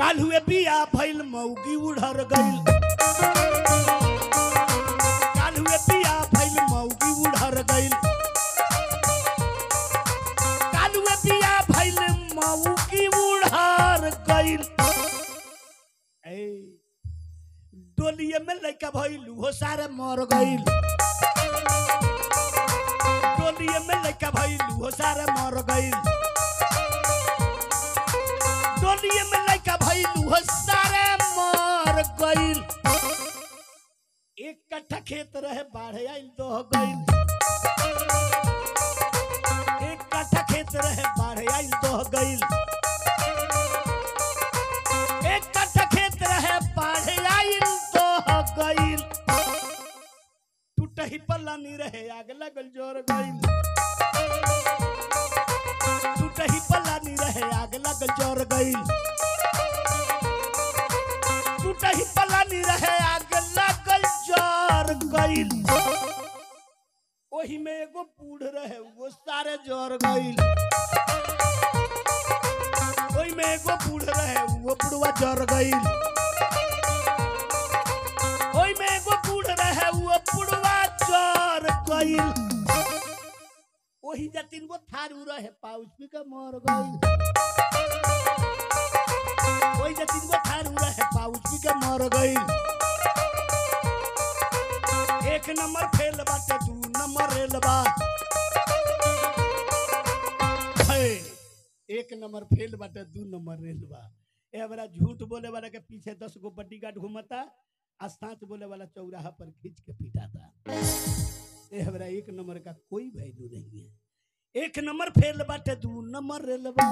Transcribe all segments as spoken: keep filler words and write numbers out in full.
काल हुए बिया भइल मौगी उड़र गइल काल हुए बिया भइल मौगी उड़र गइल काल हुए बिया भइल मौगी उड़र गइल ए डोलिए में लइका भइल हो सारे मर गइल डोलिए में लइका भइल हो सारे मर गइल डोलिए में लइका भइल हो सारे मर गइल एक कट्ठा खेत रहे बाढ़े आइल दह गइल एक कट्ठा खेत रहे बाढ़े आइल दह गइल एक कट्ठा खेत रहे बाढ़े आइल दह गइल टूटही पल्ला नहीं रहे आग लगल जोर गइल टूटही पल्ला नहीं रहे आग लगल जोर गइल टूटही पल्ला नहीं रहे आग लगल जोर गइल ओही में एगो बूढ़ रहे वो सारे जोर गइल ओही में एगो बूढ़ रहे वो बुढ़वा जोर गइल ओही में एगो बूढ़ रहे वो बुढ़वा जोर गइल ओही जा तीन गो थारू रहे पाउच पी के मर गइल ओही जा तीन गो थारू रहे पाउच पी के मर गइल एक नंबर फेल बाटे दू नंबर रेल बा एक नंबर फेल बाटे दू नंबर रेल बा ए हमरा झूठ बोले वाला के पीछे दस गो बॉडीगार्ड घूमता आ सच बोले वाला चौराहा पर खींच के पीटाता ए हमरा एक नंबर का कोई वैल्यू नहीं है एक नंबर फेल बाटे दू नंबर रेल बा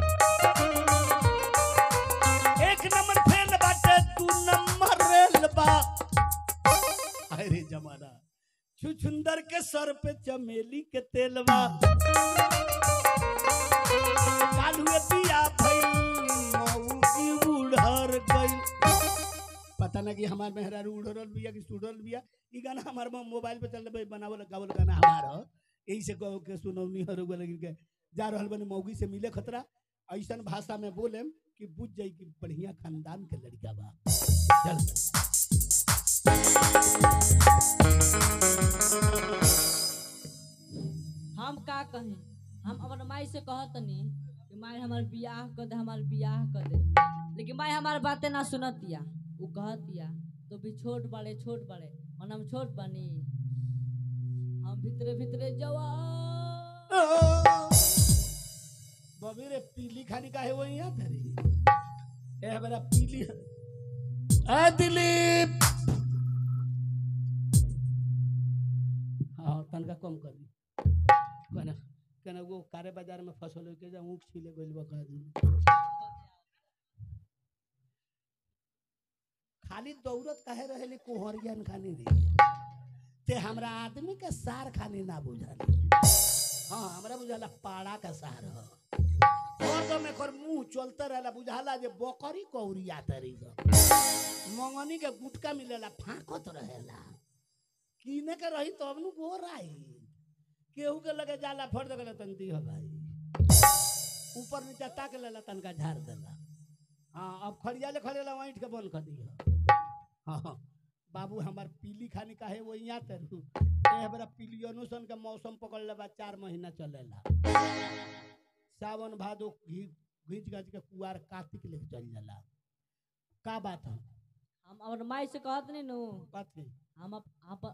एक नंबर फेल बाटे दू नंबर रेल बा अरे जमाना छुछुंदर के सर पे चमेली के तेलवा काल हुए बिया भइल मौगी उड़र गइल पता ना कि हमार मेहरारू उड़रल बिया कि सुड़रल बिया ई गाना हमार मोबाइल पे चल रहा बनावल गावल गाना हमार हो यही से कहो के सुनौनी हरुआ लगिन के जा रहल बने मौगी से मिले खतरा ऐसन भाषा में बोलेम कि बुझ जाई कि बढ़िया खानदान के लड़का बा चल हम का कहें हम अपन माई से कहतनी कि माई हमार बियाह कर दे हमार बियाह कर दे लेकिन माई हमार बातें ना सुनतिया वो कहतिया तो भी छोट बड़े छोट बड़े मन हम छोट बनी हम भीतरे भीतरे जवान बबी रे पीली खानी काहे वो यहाँ धरी ए हमारा पीली ए दिलीप हाँ तनका कम कर दी कहना कहना वो कारे बाजार में फसल के जा ऊँख छीले गइल बा कह दी खाली दौड़त काहे रहेली कोहरियन खानी रे ते हमरा आदमी के सार खानी ना बुझाली हाँ हमरा बुझाला पाड़ा का सार ह और में कर मुंह चलते रहला बुझाला जे बकरी कौरिया तरी मंगनी के गुटका मिलेला फाकत रहेला कीने के रही तब नु गोराई केहू के लगे जाला फट देला तंती हो भाई ऊपर नीचे ताक लेला तनका झाड़ देला हाँ अब खड़ियाले खड़ेला वाइट के बंद कर दी हाँ बाबू हमार पीली खानी काहे वो यहाँ तेरू ए हमरा पीलियनुसन के मौसम पकड़ लेबा चार महीना चलेला सावन भादो घींच घाच के कुआर कार्तिक लेके चल जाला का बात है हम अपन माई से कहत नहीं नु कथी हम अपन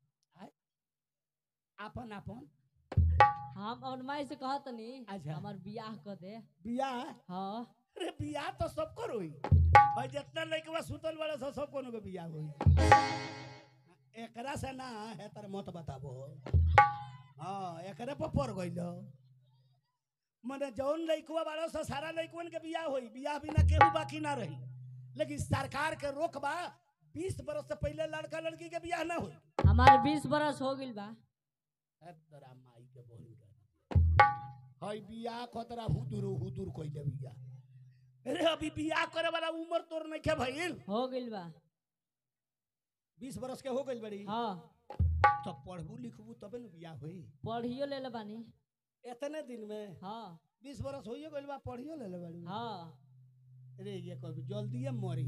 अपन अपन हम अपन माई से कहत नहीं अच्छा हमार बियाह कर दे बियाह हाँ अरे बियाह तो सब कर होई भाई जितना लइकवा सुतल वाला सब सब कोनो के बियाह होई एकरा से ना है तर मत बताबो हां एकरे पर पड़ गइलो मने जौन लइकवा वाला से सारा लइकवन के बियाह होई बियाह बिना केहू बाकी ना रही लेकिन सरकार के रोक बा बीस बरस से पहले लड़का लड़की के बियाह ना होई हमार बीस बरस हो गइल बा तोरा माई के बोल हई बियाह खतरा हुदुर हुदुर कइले बियाह अरे अभी बियाह करे वाला उम्र तोर नहीं के भइल हो गइल बा बीस बरस के हो गइल बड़ी हां तो पढ़बू लिखबू तबे न बियाह होई पढ़ियो ले ले बानी इतने दिन में हां बीस बरस होइए गइल बा पढ़ियो ले ले बाड़ी हां अरे ये कभी जल्दी मरी।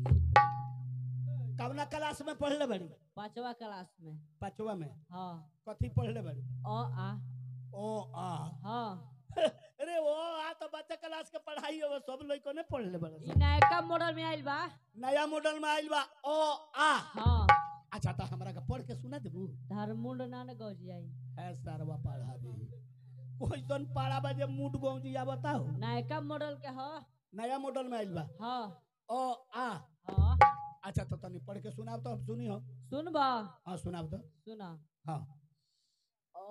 कवना क्लास में पढ़ले बड़ी? पांचवा क्लास में। पांचवा में? हाँ। कथी पढ़ले बड़ी? ओ आ। ओ आ। हाँ। अरे ओ आ तो बच्चा क्लास के पढ़ाई हो सब लइको ने पढ़ले बड़े। ई नया मॉडल में आइल बा। नया मॉडल में आइल बा ओ आ। हाँ। अच्छा तो हमरा के पढ़ के सुना देबू? धर्मुंड ना न गौजी आई है सरवा पढ़ा दे। कोई तन पाड़ा बजे मूड गौजी आ बताओ। नया मॉडल के हो। नया मॉडल में आइल बा। हाँ। ओ आ। हाँ। अच्छा तो तनी पढ़ के सुनाओ तो अब सुनी हो। सुन बा। हां सुनाओ तो। सुना। हां। ओ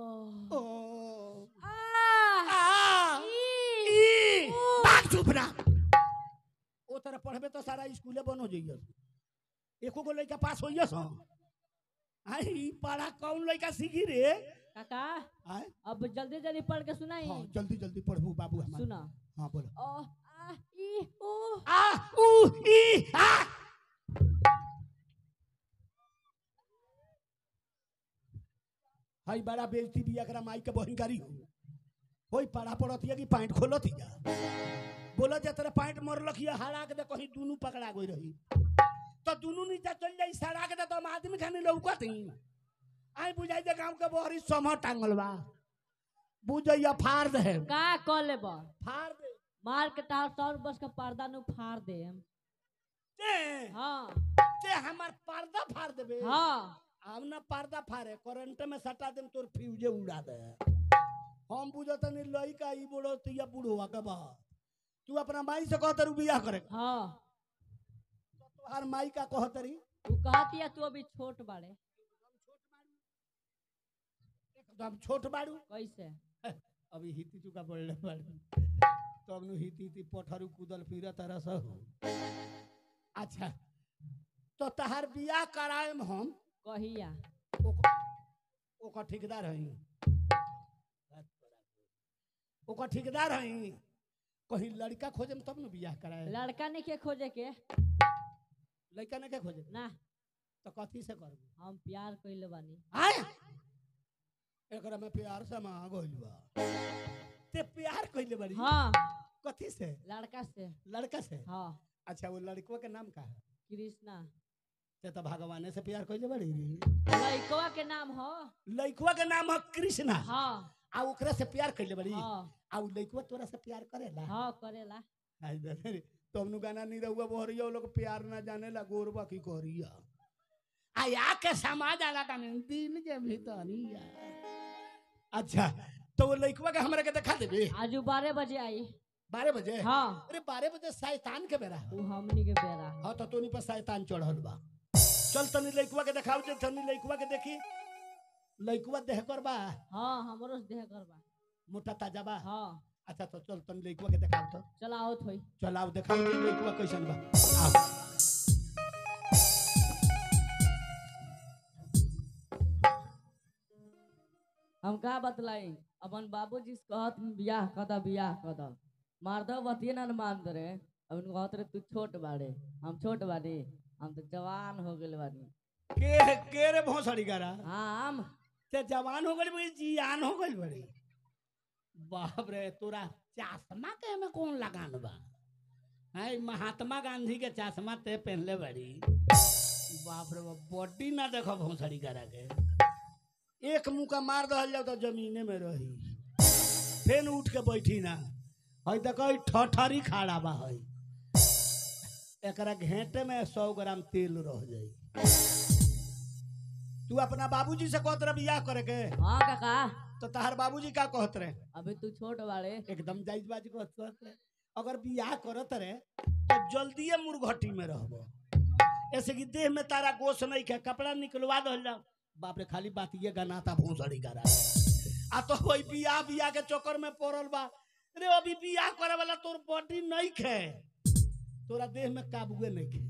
ओ आ आ ई ई बात चुप ना। ओ तरह पढ़बे तो सारा स्कूले बन हो जाइए। एको गो लइका पास होइए सो। आई पढ़ा कौन लइका सीखी रे? काका आय अब जल्दी जल्दी पढ़ के सुनाई। हां जल्दी जल्दी पढ़बू बाबू हमार। सुना। हां बोलो। ओ आ ई ओ आ उ ई आ। हाई बड़ा बेइज्जती भी एकरा माई के बहिनकारी हो। होई पढ़ा पड़तिया कि पैंट खोलतिया। बोला जे तेरे पैंट मर लखिया हाड़ा के दे कहीं दुनु पकड़ा गई रही। तो दुनु नीचे चल जाई सड़ा के दे तो हम आदमी खाने लौकत ही। आई बुझाई जे गांव के बहरी समह टांगल बा। बुझैया फाड़ दे। का कॉल ले बा? फाड़ दे। मार के तार सौ बस का पर्दा नु फाड़ दे हम। ते हाँ। ते हमार पर्दा फाड़ देबे। हाँ। हम ना पर्दा फाड़े करंट में सटा देम तोर फ्यूजे उड़ा दे। हम बुझत नहीं लइका ई बड़ो तिया बूढ़वा के बा। तू अपना माई से कहत रु बियाह करे। हाँ। तो तोहार माई का कहत रही? तू कहती है तू अभी छोट बाड़े। एकदम छोट बाड़ू। कैसे? अभी हिती चुका पड़ले बाड़ू। तब नु हिती हिती पठरू कूदल फिरत रस हो। अच्छा तो तहार बियाह कराएम हम कहिया? ओकर ठेकेदार हई। ओकर ठेकेदार हई। कहीं लड़का खोजे में तब न बियाह कराए। लड़का ने के खोजे के? लड़का ने के खोजे ना। तो कथी से करबू? हम प्यार कइले बानी। आय एकरा में प्यार से मां गइल बा। ते प्यार कइले बाड़ी? हाँ। कथी से? लड़का से। लड़का से? हाँ। अच्छा वो लड़कवा के नाम का है? कृष्णा। ते तो भगवान से प्यार कइले बाड़ी रे। लड़कवा के नाम हो? लड़कवा के नाम है कृष्णा। हाँ। आ ओकरा से प्यार कइले बाड़ी? हाँ। आ उ लड़कवा तोरा से प्यार करेला? हाँ करेला। आई दे तुमनु गाना नहीं रहुआ बहरिया लोग प्यार ना जाने ला गोरबा की कहरिया। आया के समाज आला का दिल के भीतरिया। अच्छा तो वो लड़कवा के हमरा के दिखा देबे? आज बारह बजे आई। बारह बजे? हाँ। अरे बारह बजे शैतान के बेरा। वो हमनी के बेरा। हाँ तो तोनी पर शैतान चढ़ल बा। चल तनी लड़कवा के दिखाओ जे तनी लड़कवा के देखी। लड़कवा देह कर बा? हाँ हमरो देह कर बा। मोटा ताजा बा? हाँ। अच्छा तो चल तनी लड़कवा के दिखाओ तो। चल आओ थोई। चल आओ दिखाओ जे लड़कवा कैसन बा। आओ। हम का बतलाई अपन बाबूजी से कहत बियाह कदा बियाह कदा मारदव बतिये ना मान दे रे। अब कहत रे तू छोट बाड़े हम छोट बानी हम तो जवान हो गेल बानी। के के रे भोसड़ी करा? हम ते जवान हो गइल बड़ी जियान हो गइल बड़ी। बाप रे तोरा चश्मा के में कौन लगान बा? हाय महात्मा गांधी के चश्मा ते पहनले बड़ी। बाप रे बॉडी ना देखो भोसड़ी करा के। एक मुका मार दहल जाओ तो जमीने में रही। फिर उठ के बैठी ना। हई देखो ठठरी खाड़ा बा हई। एकरा घेंटे में सौ ग्राम तेल रह जाई। तू अपना बाबूजी से कहत रहे बियाह करे के? हाँ काका। तो तहार बाबूजी का कहत रहे? अभी तू छोट बाड़े। एकदम जायज बाजी कहत रहे। अगर बियाह करत रहे तो जल्दीए मुर्घटी में रहबो। ऐसे कि देह में तारा गोश नहीं के कपड़ा निकलवा दहल जाओ। बाप रे खाली बात ये गनाता भोसड़ी करा। आ तो वही बियाह बियाह के चक्कर में पड़ल बा। रे अभी बियाह करे वाला तोर बॉडी नहीं खे। तोरा देह में काबुए नहीं खे।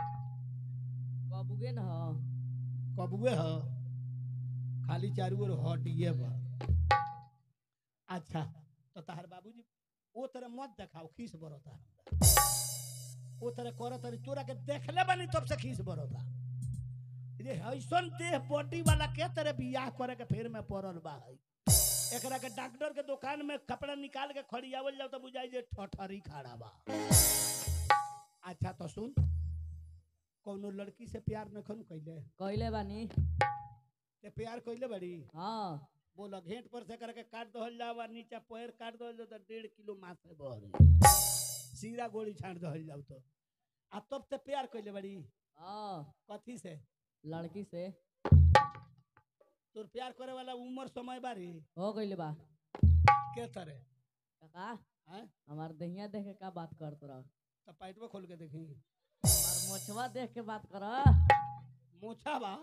कबुगे न हो। कबुए हो खाली चारू ओर हटिए बा। अच्छा तो तहार बाबूजी वो तरह मत देखाओ खीस बरता। वो तरह करत रही तोरा के देखले बानी तब से खीस बरता। ये ऐसन देह बॉडी वाला के तरह बियाह करे के फेर में पड़ल बा है। एकरा के डॉक्टर के दुकान में कपड़ा निकाल के खड़ियावल जाओ तो बुझाई जे ठठरी खाड़ा बा। तो सुन कौनो लड़की से प्यार न खन कैले कहले बानी ते प्यार कैले बड़ी हाँ बोला घेंट पर से करके काट दहल जाओ और नीचे पैर काट दहल जाओ तो डेढ़ किलो मांस है बहर सीधा गोली छाट दहल जाओ तो आ तब ते प्यार कैले बड़ी हाँ कथी से लड़की से तोर प्यार करे वाला उम्र समय बारी हो गइल बा के तरह काका हैं हमार दहिया देख के का बात करत रह तो पैटवा खोल के देखी हमार मोछवा देख के बात कर मोछा बा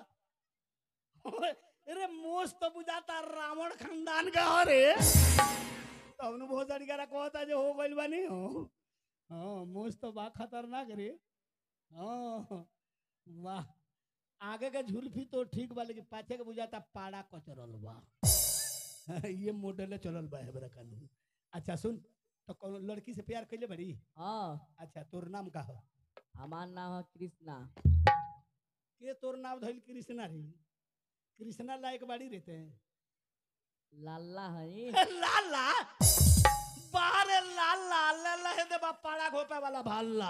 अरे मोछ तो बुझाता रावण खानदान का हो रे तो हमने बहुत सारी करा कहता जो हो गइल बानी हो हाँ मोछ तो बा खतरनाक रे हाँ वाह आगे के झुल्फी तो ठीक बा लेकिन पाछे के बुझाता पाड़ा कचरल बा ये मॉडल चलल बा हमरा कानून अच्छा सुन तो कौन लड़की से प्यार कैले बड़ी हाँ अच्छा तोर नाम का हो हमार नाम है कृष्णा के तोर नाम धइल कृष्णा रे कृष्णा लायक बाड़ी रहते हैं लाला है लाला बारे लाला लाला है दे पाड़ा घोपे वाला भाला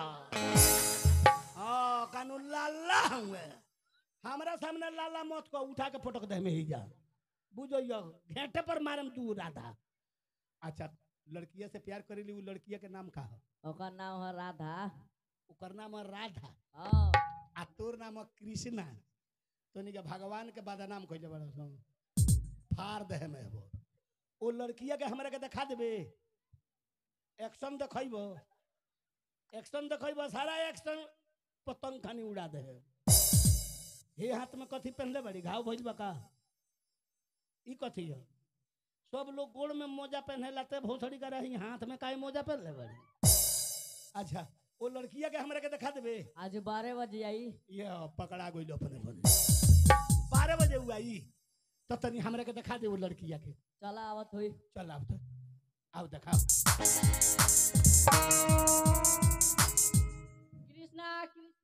हाँ कानून लाला हुए हमारा सामने लाला मत को उठा के फोटो दे में ही जा बुझो यो घेंटे पर मारम तू राधा अच्छा लड़किया से प्यार करेली वो लड़किया के नाम का हो ओकर नाम है राधा ओकर नाम है राधा हाँ आ तोर नाम है कृष्णा तो नहीं भगवान के बदनाम कइले बड़ा सो फार दे में वो ओ लड़किया के हमरा के दिखा देबे एक्शन देखइबो एक्शन देखइबो सारा एक्शन पतंग खानी उड़ा दे हे हाथ में कथी पहनले बड़ी घाव भइल बा का ई कथी है सब लोग गोड़ में मोजा पहने लाते भोसड़ी का रही हाथ में काहे मोजा पहन ले बड़ी अच्छा वो लड़किया के हमरा के दिखा देबे आज बारह बजे आई ये पकड़ा गइल अपने बने बारह बजे हुआ ई तो तनी हमरा के दिखा दे वो लड़किया के चला आवत हुई चल आओ तो आओ दिखाओ कृष्णा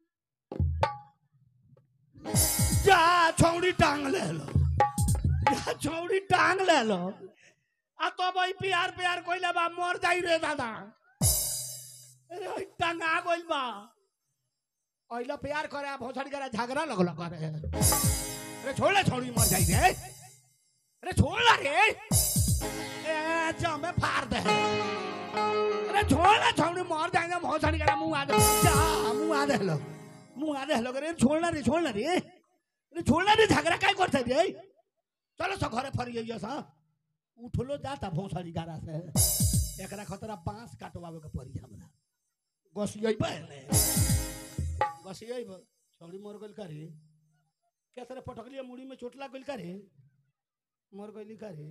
जा छौड़ी टांग ले लो जा छौड़ी टांग ले लो आ तो भाई प्यार प्यार कोइला बा मर जाई रे दादा अरे ओइ टांगा गइल बा ओइला प्यार करे आ भोसड़ी करे झगड़ा लगला करे अरे छोड़ ले छौड़ी मर जाई रे अरे छोड़ ला रे ए जा मैं फाड़ दे अरे छोड़ ले छौड़ी मर जाई ना भोसड़ी करे मुंह आ दे जा मुंह आ दे लो मुंह आ दे लो रे छोड़ ला रे छोड़ ला रे अरे छोड़ ला रे झगड़ा काहे करते रे चलो सब घरे फरिए सा उठलो जाता भोसड़ी गारा से एकरा खतरा बांस काटवावे के पड़ी हमरा गसियब ने गसियब छौड़ी मर गइल करे केतरे पटकलिया मुड़ी में चोट लाग गइल करे मर गइल करे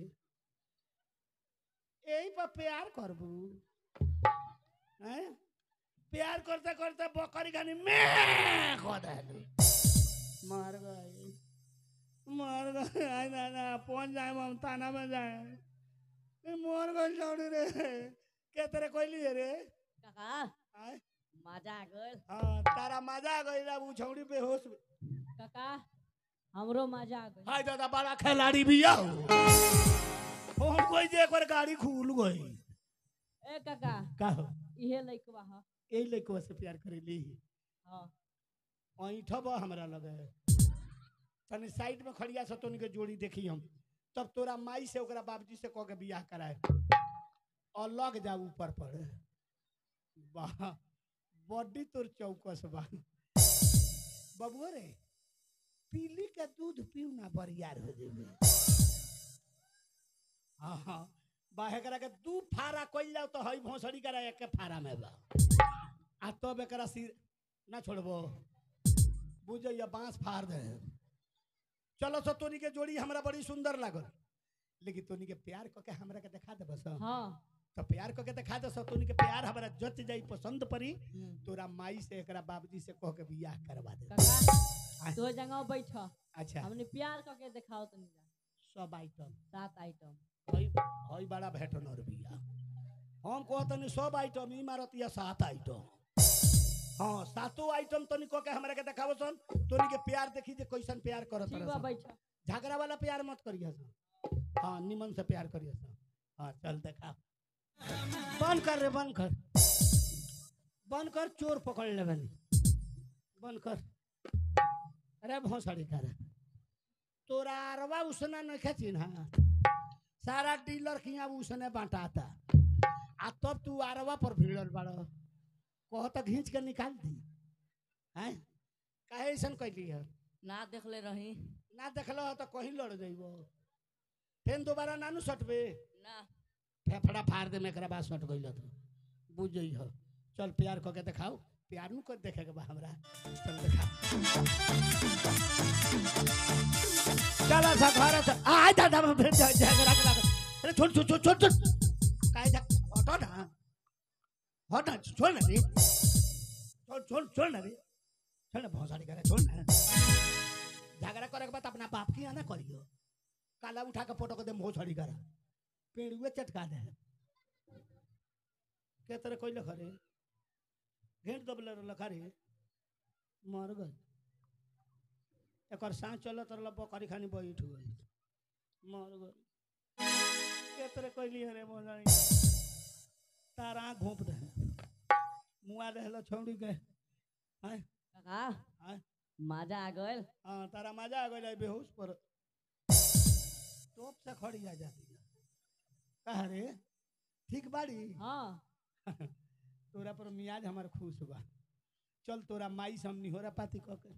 एही पर प्यार करबू हैं प्यार करते करते बकरी खानी में खो देली मर गई मर गए आई ना ना पहुंच जाए हम थाना में जाए मर गए छौड़ी रे के तेरे कोइली रे काका आय मजा आ गइल हां तारा मजा आ गइल अब छौड़ी बेहोश काका हमरो मजा आ गइल हाय दादा बड़ा खिलाड़ी भी आओ हम कोई जे एक बार गाड़ी खुल गई ए काका का हो इहे लइकवा ह एही लइकवा से प्यार करेली हां ऐठब हमरा लगे तनी साइड में खड़िया से तोनी के जोड़ी देखी हम तब तोरा माई से ओकरा बाबूजी से कह के बियाह कराए और लग जा ऊपर पर वाह बॉडी तोर चौकस बा बबुआ रे पीली के दूध पीऊ ना बरियार हो जेबे हां हां बाहे करा के दू फारा कइल जाओ तो हई भोसड़ी करा एक के फारा में बा आ तब एकरा सिर ना छोड़बो बुझइया बांस फाड़ दे चलो सो तोनी के जोड़ी हमरा बड़ी सुंदर लागल लेकिन तोनी के प्यार क के हमरा के दिखा दे बस हां तो प्यार क के दिखा दे सो तोनी के प्यार हमरा जच जाई पसंद परी तोरा माई से एकरा बाबूजी से कह के बियाह करवा दे काका तो जगह बैठ अच्छा हमने प्यार करके दिखाओ तनी जा सब आइटम सात आइटम हई हई बड़ा भेटनर बिया हम कहतनी सब आइटम ई मारतिया सात आइटम हाँ सातों आइटम तनी को के हमरा के देखाबो सन तोनी के प्यार देखी जे कैसन प्यार करत ठीक बा बैठ झगड़ा वाला प्यार मत करिया सन हाँ निमन से प्यार करिया सन हाँ चल देखा बंद कर रे बंद कर बंद कर चोर पकड़ ले बनी बंद कर। अरे भोसड़ी कर तोरा अरवा उसने नहीं खेची ना सारा डीलर की अब उसने बांटाता आ तब तू अरवा पर भिड़ल बड़ कह तो घींच के निकाल दी हैं काहे ऐसा कैली है ना देखले रही ना देखलो हो तो कहीं लड़ जाइबो फिर दोबारा नानू सटबे ना फेफड़ा फाड़ दे में बाद सट गई तो बुझ जाइ हो चल प्यार कह के दिखाओ प्यार नु कर देखे के बा हमरा चल दिखा चला सा घर से आ दादा फिर झगड़ा लगा अरे छोड़ छोड़ छोड़ छोड़ काय जा हटो ना हट ना छोड़ ना रे छोड़ छोड़ छोड़ ना रे छोड़ ना भौसाड़ी करे छोड़ ना झगड़ा करे के बाद अपना बाप की आना करियो काला उठा के फोटो को दे भौसाड़ी करा पेड़ुए चटका दे के तरह कोई लखा रे घेट दबले लखा रे मर गई एक सांस चलो तर बकरी खानी बैठ गई मर गई के तरह कोई लिए रे बोल तारा घोप दे मुआ दे छोड़ी के हैं काका हैं मजा आ गइल हां तारा मजा आ गइल बेहोश पर टोप से खड़ी आ जाती कहा रे ठीक बाड़ी हाँ तोरा पर मियाज हमार खुश बा चल तोरा माई समनी हो रहा पाती कह के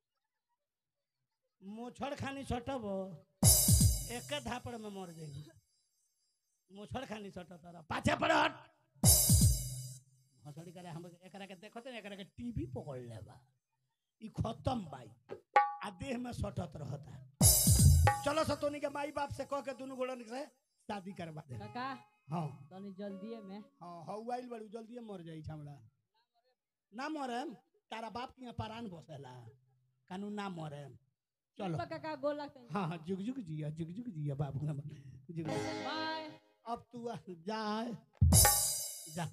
मोछड़ खानी सटब एक धापड़ में मर जाएगी मोछड़ खानी सट तारा पाछे पड़ हट हसड़ी करे हम एकरा के देखते ना एकरा के टीवी पकड़ ले बा ई खत्म बाई आ देह में सटत रहता चलो सतोनी के माई बाप से कह के दोनों गोड़न से शादी करवा दे काका हाँ तनी जल्दी में हाँ हवाइल बड़ी जल्दी मर जाई हमरा ना मरे तारा बाप के परान बसेला कानून ना मरे चलो काका गोल लगते हाँ हाँ जुग जुग जिया जुग जुग जिया बाबू ना जुग बाय अब तू जा जा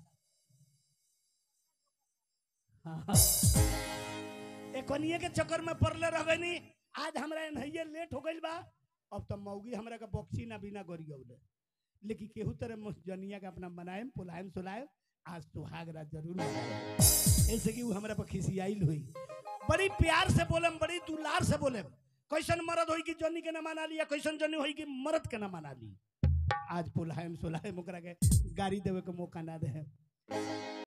हाँ एकोनिए के चक्कर में पड़ले रह गई आज हमरा नहिए लेट हो गई बा अब तो मौगी हमरा के बक्सी ना बिना गोरियौले लेकिन केहू तरह जनिया के अपना मनाएम पुलाएम सुलाएम आज सुहाग रात जरूर मनाएम ऐसे कि वो हमरा पर खिसियाइल हुई बड़ी प्यार से बोलम बड़ी दुलार से बोलम कैसन मर्द होई कि जनी के ना मना लिया कैसन जनी होई कि मर्द के ना मना ली आज पुलाएम सुलाएम ओकरा के गाड़ी देवे के मौका ना दे